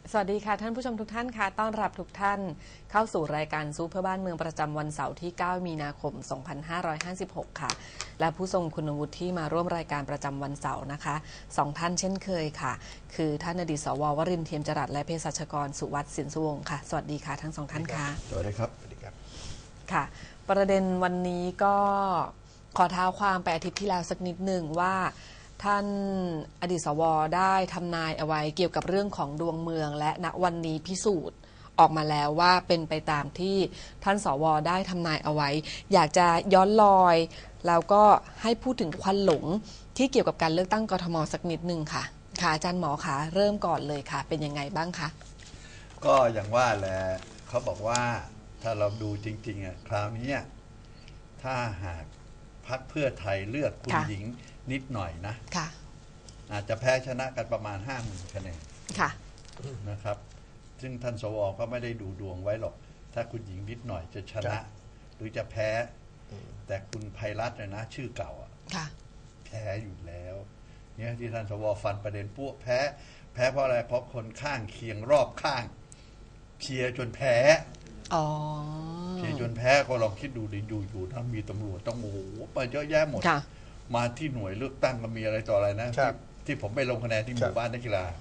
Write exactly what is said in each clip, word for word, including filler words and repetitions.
สวัสดีค่ะท่านผู้ชมทุกท่านค่ะต้อนรับทุกท่านเข้าสู่รายการซูเพื่อบ้านเมืองประจำวันเสาร์ที่เก้ามีนาคมสองพันห้าร้อยห้าสิบหกค่ะและผู้ทรงคุณวุฒิที่มาร่วมรายการประจำวันเสาร์นะคะสองท่านเช่นเคยค่ะคือท่านอดีตสววรินทร์เทียมจรัสและเภสัชกรสุวัฒน์สินสุวงศ์ค่ะสวัสดีค่ะทั้งสองท่านค่ะสวัสดีครับสวัสดีครับค่ะประเด็นวันนี้ก็ขอเท้าความไปอาทิตย์ที่แล้วสักนิดหนึ่งว่าท่านอดีตสวได้ทำนายเอาไว้เกี่ยวกับเรื่องของดวงเมืองและณวันนี้พิสูจน์ออกมาแล้วว่าเป็นไปตามที่ท่านสวได้ทำนายเอาไว้อยากจะย้อนรอยแล้วก็ให้พูดถึงควันหลงที่เกี่ยวกับการเลือกตั้งกทมสักนิดหนึ่งค่ะค่ะอาจารย์หมอคะเริ่มก่อนเลยค่ะเป็นยังไงบ้างคะก็อย่างว่าแหละเขาบอกว่าถ้าเราดูจริงๆอ่ะคราวนี้ถ้าหากพรรคเพื่อไทยเลือกคุณหญิงนิดหน่อยนะอาจจะแพ้ชนะกันประมาณห้าหมื่นคะแนนนะครับซึ่งท่านสวก็ไม่ได้ดูดวงไว้หรอกถ้าคุณหญิงนิดหน่อยจะชนะหรือจะแพ้แต่คุณไพรัตน์นะชื่อเก่าอ่ะแพ้อยู่แล้วเนี่ยที่ท่านสวฟันประเด็นพวกแพ้แพ้เพราะอะไรเพราะคนข้างเคียงรอบข้างเชียร์จนแพ้เชียร์จนแพ้ก็ลองคิดดูดิอยู่อยู่นะมีตำรวจต้องโอ้โหไปเยอะแยะหมดมาที่หน่วยเลือกตั้งก็มีอะไรต่ออะไรนะที่ที่ผมไปลงคะแนนที่หมู่บ้านนักกีฬา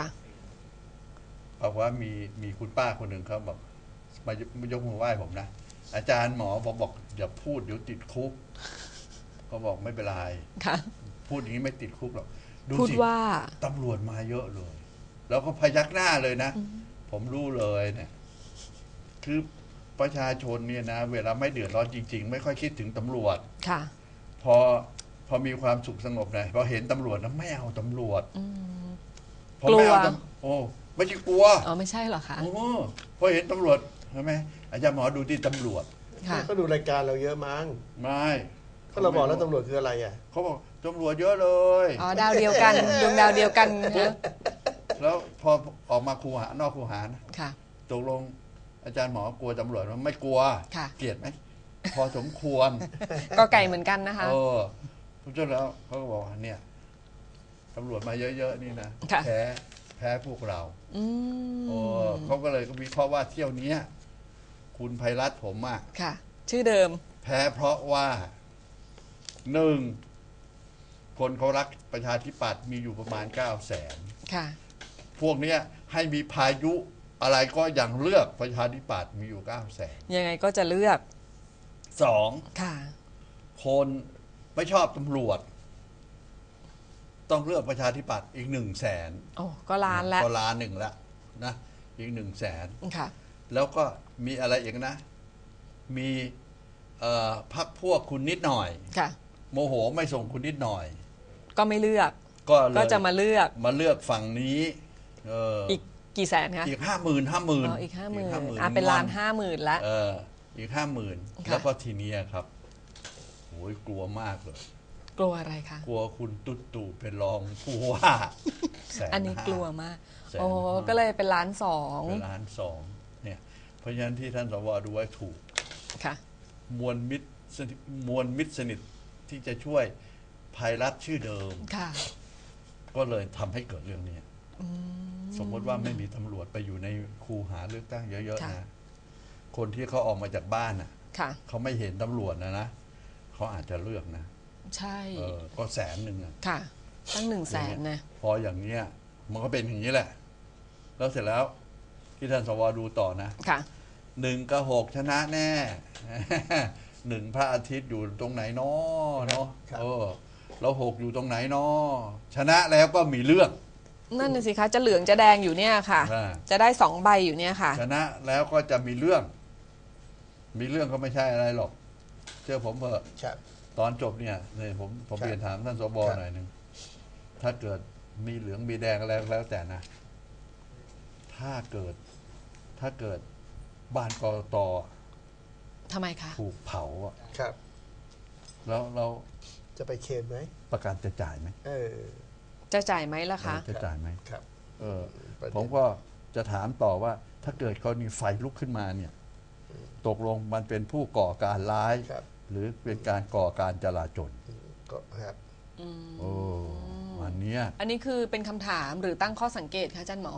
บอกว่ามีมีคุณป้าคนหนึ่งเขาบอกมายกมือไหว้ผมนะอาจารย์หมอผมบอกอย่าพูดเดี๋ยวติดคุกเขาบอกไม่เป็นไรพูดอย่างนี้ไม่ติดคุกหรอกดูสิว่าตำรวจมาเยอะเลยแล้วก็พยักหน้าเลยนะผมรู้เลยเนี่ยคือประชาชนเนี่ยนะเวลาไม่เดือดร้อนจริงๆไม่ค่อยคิดถึงตำรวจพอพอมีความสุขสงบนะพอเห็นตำรวจนะไม่เอาตำรวจพอไม่เอาโอ้ไม่ใช่กลัวอ๋อไม่ใช่หรอคะโอ้พอเห็นตำรวจใช่ไหมอาจารย์หมอดูที่ตำรวจเขาดูรายการเราเยอะมั้งไม่ถ้าเราบอกแล้วตำรวจคืออะไรอ่ะเขาบอกตำรวจเยอะเลยอ๋อดาวเดียวกันดวงดาวเดียวกันแล้วพอออกมาคูหานอกคูหานะตกลงอาจารย์หมอกลัวตำรวจมั้ยไม่กลัวเกลียดไหมพอสมควรก็ไก่เหมือนกันนะคะเออพอจนแล้วเขาก็บอกว่าเนี่ยตำรวจมาเยอะๆนี่นะแพ้แพ้พวกเราโอ้เขาก็เลยก็วิเคราะห์ว่าเที่ยวนี้คุณไพรัตน์ผมอ่ะค่ะชื่อเดิมแพ้เพราะว่าหนึ่งคนเขารักประชาธิปัตย์มีอยู่ประมาณเก้าแสนค่ะพวกเนี้ยให้มีพายุอะไรก็ยังเลือกประชาธิปัตย์มีอยู่เก้าแสนยังไงก็จะเลือกสองค่ะคนไม่ชอบตำรวจต้องเลือกประชาธิปัตย์อีกหนึ่งแสนโอ้ก็ล้านแล้วก็ล้านหนึ่งแล้วนะอีกหนึ่งแสนค่ะแล้วก็มีอะไรอีกนะมีพักพวกคุณนิดหน่อยค่ะโมโหไม่ส่งคุณนิดหน่อยก็ไม่เลือกก็ก็จะมาเลือกมาเลือกฝั่งนี้เอออีกกี่แสนคะอีกห้าหมื่นห้าหมื่นอีกห้าหมื่นอ่ะเป็นล้านห้าหมื่นแล้วเอออีกห้าหมื่นแล้วก็ทีนี้ครับโอ้ยกลัวมากเลยกลัวอะไรคะกลัวคุณตุ๊ตู่เป็นรองผู้ว่าอันนี้กลัวมากโอ้ก็เลยเป็นล้านสองเป็นล้านสองเนี่ยเพราะฉะนั้นที่ท่านสวดูไว้ถูกค่ะมวลมิตรมวลมิตรสนิทที่จะช่วยไพรัตน์ชื่อเดิมค่ะก็เลยทำให้เกิดเรื่องนี้สมมติว่าไม่มีตำรวจไปอยู่ในคูหาเลือกตั้งเยอะๆนะคนที่เขาออกมาจากบ้านน่ะเขาไม่เห็นตำรวจนะนะเขาอาจจะเลือกนะใช่ก็แสนหนึ่งอ่ะค่ะตั้งหนึ่งแสนนะพออย่างเนี้ยมันก็เป็นอย่างนี้แหละแล้วเสร็จแล้วที่ท่านสวดูต่อนะค่ะหนึ่งกับหกชนะแน่หนึ่งพระอาทิตย์อยู่ตรงไหนน้อเนาะเออแล้วหกอยู่ตรงไหนน้อชนะแล้วก็มีเรื่องนั่นน่ะสิคะจะเหลืองจะแดงอยู่เนี่ยค่ะจะได้สองใบอยู่เนี่ยค่ะชนะแล้วก็จะมีเรื่องมีเรื่องก็ไม่ใช่อะไรหรอกเชื่อผมเถอะตอนจบเนี่ยเนี่ยผมผมเรียนถามท่านสบหน่อยหนึ่งถ้าเกิดมีเหลืองมีแดงอะไรแล้วแต่นะถ้าเกิดถ้าเกิดบ้านกต. ทำไมคะถูกเผาอ่ะครับแล้วเราจะไปเคลมไหมประกันจะจ่ายไหมเออจะจ่ายไหมล่ะคะจะจ่ายไหมครับเออผมก็จะถามต่อว่าถ้าเกิดกรณีไฟลุกขึ้นมาเนี่ยตกลงมันเป็นผู้ก่อการร้ายหรือเป็นการก่อการจลาจลก็ครับโอ้วันนี้อันนี้คือเป็นคำถามหรือตั้งข้อสังเกตคะอาจารย์หมอ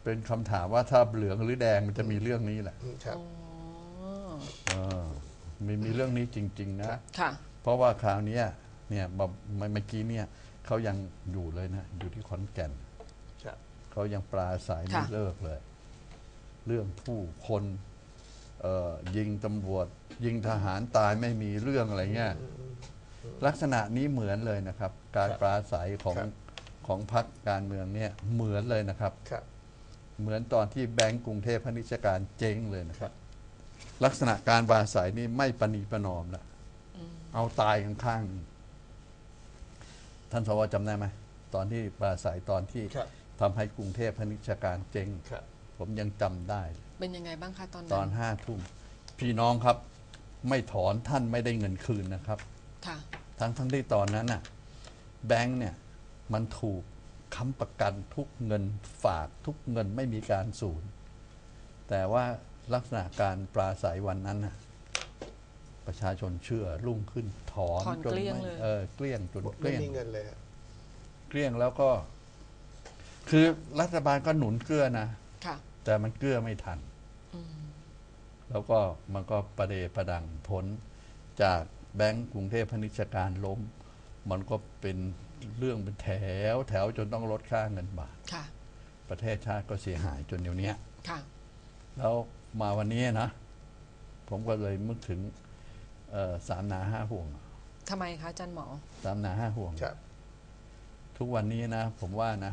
เป็นคำถามว่าถ้าเหลืองหรือแดงมันจะมีเรื่องนี้แหละครับเออมีมีเรื่องนี้จริง ๆ นะค่ะเพราะว่าคราวนี้เนี่ยเมื่อกี้เนี่ยเขายังอยู่เลยนะอยู่ที่ขอนแก่นครับเขายังปราศัยไม่เลิกเลย เรื่องผู้คนเอ่อยิงตำรวจ ยิงทหารตายไม่มีเรื่องอะไรเงี้ยลักษณะนี้เหมือนเลยนะครับ การปราศัยของของพรรคการเมืองเนี่ยเหมือนเลยนะครับครับเหมือนตอนที่แบงก์กรุงเทพพาณิชยการเจ๊งเลยนะครับ ลักษณะการปราศัยนี่ไม่ประนีประนอมละเอาตายข้างๆท่านสวจำได้ไหมตอนที่ปราศัยตอนที่ครับทำให้กรุงเทพพาณิชยการเจ๊งครับผมยังจำได้เป็นยังไงบ้างคะตอนนั้นตอนห้าทุ่มพี่น้องครับ ไม่ถอนท่านไม่ได้เงินคืนนะครับค่ะทั้งทั้งที่ตอนนั้นน่ะแบงค์เนี่ยมันถูกค้ำประกันทุกเงินฝากทุกเงินไม่มีการสูญแต่ว่าลักษณะการปราศัยวันนั้นน่ะประชาชนเชื่อรุ่งขึ้นถอนถอนจนเกลี้ยงไม่เลยเออเกลี้ยงจนเกไม่ลี้ยงมีเงินเลยฮะเกลี้ยงแล้วก็ คือรัฐบาลก็หนุนเกื้อนะค่ะแต่มันเกื้อไม่ทันอืมแล้วก็มันก็ประเดประดังผลจากแบงก์กรุงเทพพาณิชยการล้ม มันก็เป็นเรื่องเป็นแถวแถวจนต้องลดค่าเงินบาทค่ะประเทศชาติก็เสียหายจนเดี๋ยวนี้ค่ะแล้วมาวันนี้นะ ผมก็เลยนึกถึงเอ่อสามนาห้าห่วงทำไมคะอาจารย์หมอสามนาห้าห่วงครับทุกวันนี้นะ ผมว่านะ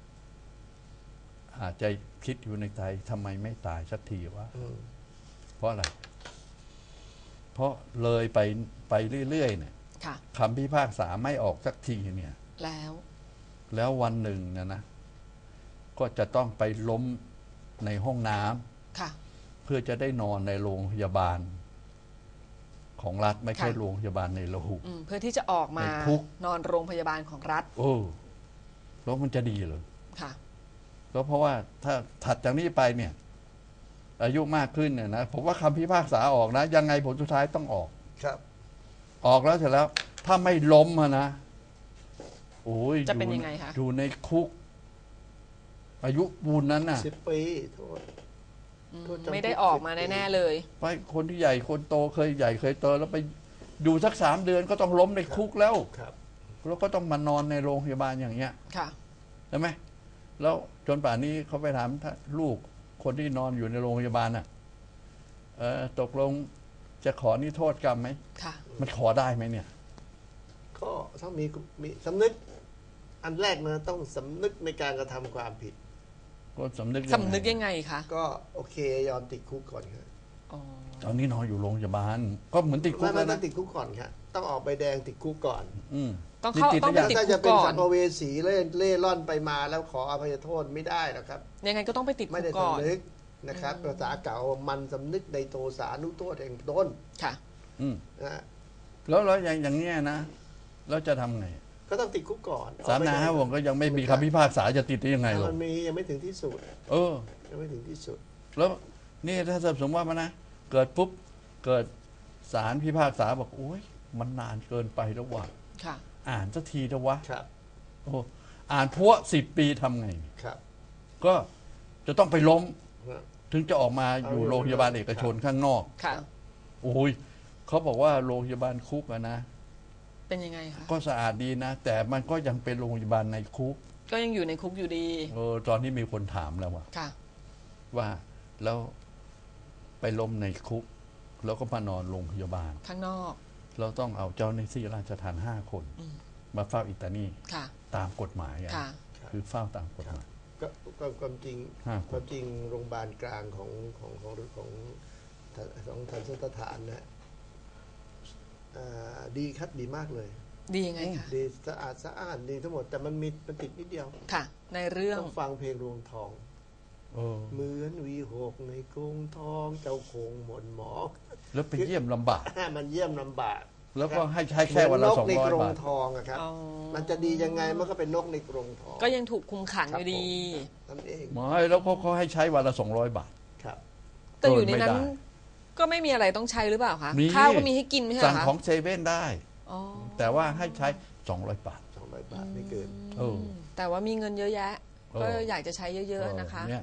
อาจจะคิดอยู่ในใจทำไมไม่ตายสักทีวะอืมเพราะอะไร เพราะเลยไปไปเรื่อยๆเนี่ยค่ะคำพิพากษาไม่ออกสักทีเนี่ยแล้วแล้ววันหนึ่งนะนะ ก็จะต้องไปล้มในห้องน้ำค่ะเพื่อจะได้นอนในโรงพยาบาล ของรัฐไม่ใช่ค่ะโรงพยาบาลในโลกอืมเพื่อที่จะออกมาในคุกนอนโรงพยาบาลของรัฐโอ้แล้วมันจะดีเหรอค่ะแล้วเพราะว่าถ้าถัดจากนี้ไปเนี่ย อายุมากขึ้นเนี่ยนะผมว่าคำพิพากษาออกนะ ยังไงผลสุดท้ายต้องออกครับออกแล้วเสร็จแล้ว ถ้าไม่ล้มอะนะโอ้ยจะเป็นยังไงคะอยู่ในคุก อายุปูนนั้นน่ะสิบปีโทษอืมโทษจำคุกไม่ได้ออกมาสิบปีแน่ๆเลยไปคนที่ใหญ่คนโตเคยใหญ่เคยโตแล้วไปอยู่สักสามเดือนก็ต้องล้มในคุกแล้วครับแล้วก็ต้องมานอนในโรงพยาบาลอย่างเงี้ยค่ะใช่ไหมแล้วจนป่านนี้เขาไปถามถ้าลูกคนที่นอนอยู่ในโรงพยาบาลน่ะเออตกลงจะขอนิโทษกรรมไหมค่ะมันขอได้ไหมเนี่ยก็ต้องมีมีสำนึก อันแรกนะต้องสำนึกในการกระทำความผิดก็สำนึกสำนึกยังไงคะก็โอเคยอมติดคุกก่อนครับอ๋อตอนนี้นอนอยู่โรงพยาบาล ก็เหมือนติดคุไม่กไม่แล้วต้อนะงติดคุกก่อนครับต้องออกใบแดงติดคุกก่อนอืมต้องเข้านี่ติดต้องหรือไปยังติดถ้าคุจะกเป็นก่อสันมภเวสีเล่เล่ร่อนไปมาแล้วขออภัยโทษไม่ได้นะครับยังไงก็ต้องไปติดไม่คุกได้ก่อนสำนึกนะครับภาษาเก่ามันสำนึกในโทสานุโทษแห่งต้นค่ะอืมนะฮะแล้วแล้วอย่างอย่างเงี้ยนะแล้วจะทำไงก็ต้องติดคุกก่อนสามนาห้าห่วงก็ยังไม่มีคำพิพากษาจะติดได้ยังไงหรอกมันมียังไม่ถึงที่สุดเออยังไม่ถึงที่สุดแล้วนี่ถ้าสมมติว่ามันนะเกิดปุ๊บเกิดศาลพิพากษาบอกโอ้ยมันนานเกินไปแล้ววะค่ะอ่านสักทีเถอะวะครับโอ้อ่านพัวสิบปีทำไงครับก็จะต้องไปล้มนะถึงจะออกมาอยู่เอาอยู่โรงพยาบาลเอกชนข้างนอกค่ะโอ้ยเขาบอกว่าโรงพยาบาลคุกอะนะเป็นยังไงคะก็สะอาดดีนะ แต่มันก็ยังเป็นโรงพยาบาลในคุกก็ยังอยู่ในคุกอยู่ดีเออตอนนี้มีคนถามแล้วว่าค่ะว่าแล้วไปล้มในคุก แล้วก็มานอนโรงพยาบาลข้างนอกเราต้องเอาเจ้าหน้าที่ราชทัณฑ์ห้าคนอืมมาเฝ้าอิตาลีค่ะตามกฎหมายอะค่ะคือเฝ้าตามกฎหมายก็ก็ความจริงห้าคนความจริงโรงพยาบาลกลางของของของของของทันสถานนะอ่าดีครับดีมากเลยดียังไงคะดีสะอาดสะอาดดีทั้งหมดแต่มันมีมันติดนิดเดียวค่ะ ในเรื่องต้องฟังเพลงรวงทองเออเหมือนวีหกในกรุงทองเจ้าคงหม่นหมองแล้วไปเยี่ยมลำบากมันเยี่ยมลำบากแล้วก็ให้ใช้แค่วันละเหสมืองนกในร้อยกรงบาททองอะครับอ๋อมันจะดียังไงมันก็เป็นนกในกรงทองก็ยังถูกคุมขังอยู่ดีนั่นเองไม่แล้วเขาเขาให้ใช้วันละสองร้อยบาทครับแต่อยู่ในนั้นเกินไม่ได้ก็ไม่มีอะไรต้องใช้หรือเปล่าคะมีข้าวก็มีให้กินไม่ใช่เหรสั่งอคะของเซเว่นได้อ๋อแต่ว่าให้ใช้สองร้อยบาทสองร้อยบาทไม่เกินเออแต่ว่ามีเงินเยอะแยะเออก็อยากจะใช้เยอะๆนะคะเนี่ย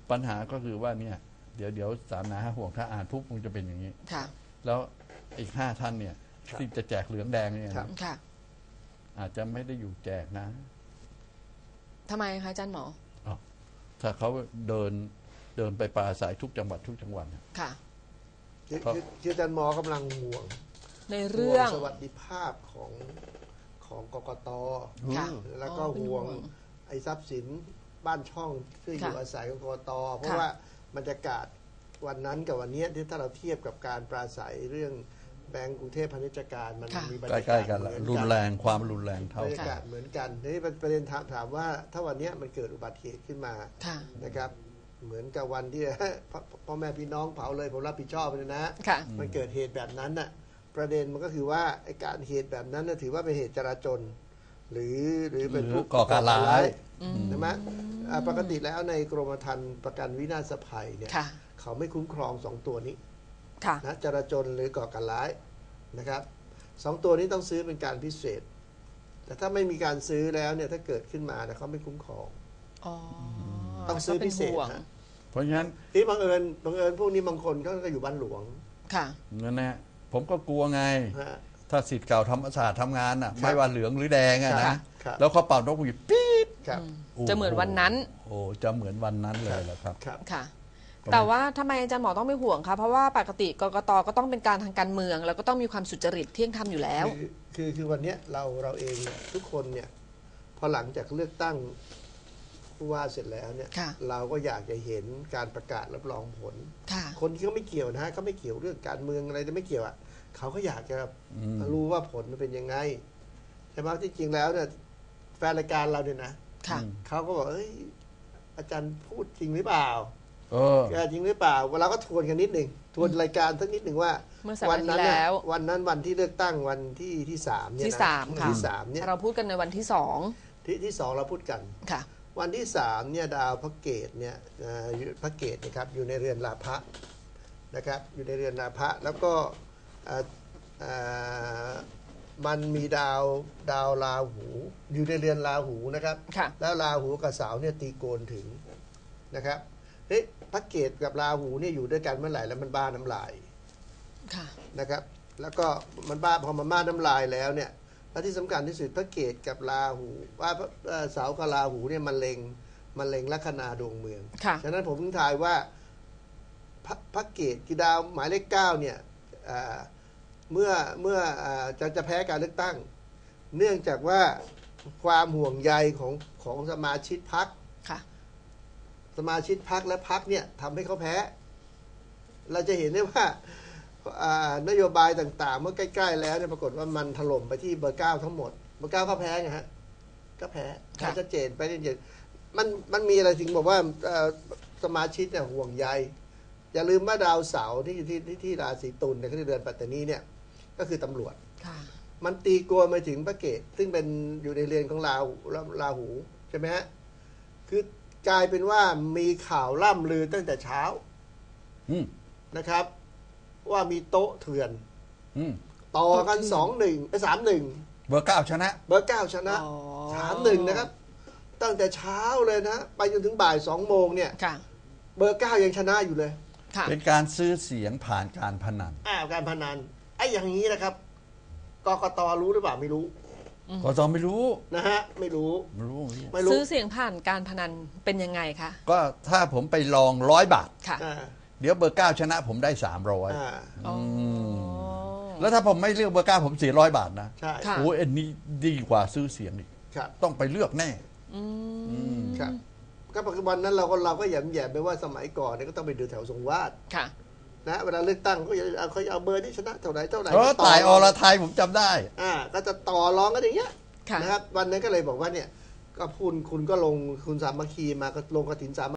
ปัญหาก็คือว่าเนี่ยเดี๋ยวเดี๋ยวสามนาห้าห่วงถ้าอ่านปุ๊บมันจะเป็นอย่างนี้ค่ะแล้วอีกห้าท่านเนี่ยครับที่จะแจกเหลืองแดงเนี่ยครับนะค่ะอาจจะไม่ได้อยู่แจกนะทำไมคะอาจารย์หมออ้าวถ้าเขาเดินเดินไปปราศัยทุกจังหวัดทุกจังหวัดเนี่ยค่ะคือครับคือคืออาจารย์หมอกำลังห่วงในเรื่องห่วงสวัสดิภาพของของกกตค่ะแล้วก็อ๋อเป็นห่วงห่วงไอ้ทรัพย์สินบ้านช่องที่อยู่ค่ะอาศัยของกกตเพราะค่ะว่าบรรยากาศวันนั้นกับวันนี้ที่ถ้าเราเทียบกับการปราศัยเรื่องแบงก์กรุงเทพพาณิชยการมันค่ะมีบรรใกยากาล้ศๆกันเหละมือนรุนกันแรงความรุนแรงเท่าบรรยากันกาศเหมือนกันทีนี้ประเด็นถามถามว่าถ้าวันนี้มันเกิดอุบัติเหตุขึ้นมาค่ะนะครับ เหมือนกับวันที่ พ่อพ่อแม่พี่น้องเผาเลยผมรับผิดชอบเลยนะค่ะมันเกิดเหตุแบบนั้นน่ะประเด็นมันก็คือว่าไอ้การเหตุแบบนั้นน่ะถือว่าเป็นเหตุจราจรหรือหรือเป็นหรือผู้ก่อการร้ายใช่ไหมอ่าปกติแล้วในกรมธรรม์ประกันวินาศภัยเนี่ยค่ะเขาไม่คุ้มครองสองตัวนี้ค่ะนะจราจรหรือก่อการร้ายนะครับสองตัวนี้ต้องซื้อเป็นการพิเศษ แต่ถ้าไม่มีการซื้อแล้วเนี่ยถ้าเกิดขึ้นมาเนี่ยเขาไม่คุ้มครองอ๋อต้องซื้อก็ป็นพิเศษห่วงฮะเพราะฉะนั้นที่บังเอิญบังเอิญพวกนี้บางคนเขาก็อยู่บ้านหลวงค่ะนั่นแหละผมก็กลัวไงฮะถ้าสิทธิ์เก่าธรรมศาสตร์ทำงานอ่ะครับไม่ว่าเหลืองหรือแดงอะครันะบครับแล้วเขาเป่านกหวีดปี๊ดครับโอ้โจะเหมือนวันนั้นโอ้จะเหมือนวันนั้นเลยแหละครับครับค่ะ แต่ว่าทำไมอาจารย์หมอต้องไม่ห่วงคะเพราะว่าปกติกกตก็ต้องเป็นการทางการเมือง แล้วก็ต้องมีความสุจริตเที่ยงธรรมอยู่แล้วคือคือคือวันเนี้ยเราเราเองเนี่ยทุกคนเนี่ยพอหลังจากเลือกตั้งผู้ว่าเสร็จแล้วเนี่ยค่ะเราก็อยากจะเห็นการประกาศรับรองผลค่ะคนที่เขาไม่เกี่ยวนะฮะเขาไม่เกี่ยวเรื่องการเมืองอะไรจะไม่เกี่ยวอ่ะเขาก็อยากจะอืมรู้ว่าผลมันเป็นยังไงใช่ไหมที่จริงแล้วเนี่ยแฟนรายการเราเนี่ยนะค่ะเขาก็บอกเอ้ยอาจารย์พูดจริงหรือเปล่าเออแกจริงหรือเปล่าเราก็ทวนกันนิดหนึ่งทวนรายการสักนิดหนึ่งว่าเมื่อสัปดาห์วันั้นที่น่ะแล้ววันนั้นวันที่เลือกตั้งวันที่ที่สามเนี่ยที่นะสามวันค่ะที่สามเนี่ยเราพูดกันในวันที่สองที่ที่สองเราพูดกันค่ะวันที่สามเนี่ยดาวพระเกตเนี่ยเอ่อพระเกตนะครับอยู่ในเรือนราพะนะครับอยู่ในเรือนราพะแล้วก็เอ่อเอ่อมันมีดาวดาวราหูอยู่ในเรือนราหูนะครับค่ะแล้วราหูกับเสาร์เนี่ยตีโกนถึงนะครับเฮ้ยพระเกตกับราหูเนี่ยอยู่ด้วยกันเมื่อไหร่แล้วมันบ้าน้ำลายค่ะนะครับแล้วก็มันบ้าพอมันบ้าน้ำลายแล้วเนี่ยและที่สำคัญที่สุดพระเกตกับราหูว่าเอ่อเสาร์กับราหูเนี่ยมันเล็งมันเล็งลัคนาดวงเมืองค่ะฉะนั้นผมถึงทายว่าพระพระเกตกีดาวหมายเลขเก้าเนี่ยเอ่อเมื่อเมื่อเอ่อจะจะแพ้การเลือกตั้ง เนื่องจากว่าความห่วงใยของของสมาชิกพรรคค่ะสมาชิกพรรคและพรรคเนี่ยทำให้เขาแพ้ เราจะเห็นได้ว่าอ่านโยบายต่างๆ เมื่อใกล้ๆแล้วเนี่ยปรากฏว่ามันถล่มไปที่เบอร์เก้าทั้งหมดเบอร์เก้าก็แพ้ไงฮะก็แพ้ค่ะชัดเจนไปเรื่อยๆมันมันมีอะไรถึงบอกว่าเอ่อสมาชิกเนี่ยห่วงใยอย่าลืมว่าดาวเสาร์ที่อยู่ที่ที่ที่ราศีตุลในที่เดือนปัตตานีเนี่ยก็คือตำรวจค่ะมันตีกลัวมาถึงพระเกตซึ่งเป็นอยู่ในเรือนของราหูราหูใช่ไหมฮะคือกลายเป็นว่ามีข่าวล่ำลือตั้งแต่เช้าอืมนะครับ ว่ามีโต๊ะเถื่อนอืมต่อกันโต๊ะเถื่อนสองหนึ่งไปสามหนึ่งเบอร์เก้าชนะเบอร์เก้าชนะอ๋อสามหนึ่งนะครับ ตั้งแต่เช้าเลยนะ ไปจนถึงบ่ายสองโมงเนี่ยค่ะเบอร์เก้ายังชนะอยู่เลยค่ะเป็นการซื้อเสียงผ่านการพนันอ้าวการพนันไอ้อย่างนี้นะครับกกตรู้หรือเปล่าไม่รู้ก็ต้องไม่รู้นะฮะไม่รู้ไม่รู้ไม่รู้ไม่รู้ซื้อเสียงผ่านการพนันเป็นยังไงคะก็ถ้าผมไปลองร้อยบาทค่ะอ่าเดี๋ยวเบอร์เก้าชนะผมได้สามร้อยอ่าอ๋อแล้วถ้าผมไม่เลือกเบอร์เก้าผมเสียร้อยบาทนะใช่ค่ะโอ้ยอันนี้ดีกว่าซื้อเสียงอีกครับต้องไปเลือกแน่อืมครับก็ปัจจุบันนั้นเราก็เราก็แหย่มแหย่ไปว่าสมัยก่อนเนี่ยก็ต้องไปดูแถวทรงวาดค่ะนะเวลาเลือกตั้งเขาจะเอาเขาจะเอาเบอร์ที่ชนะเท่าไหร่เท่าไหร่เออก็ตายอรรไทยผมจำได้อ่าก็จะต่อรองกันอย่างเงี้ยค่ะนะครับวันนั้นก็เลยบอกว่าเนี่ยก็พูดคุณก็ลงคุณสามัคคีมาก็ลงกฐินสามัคคี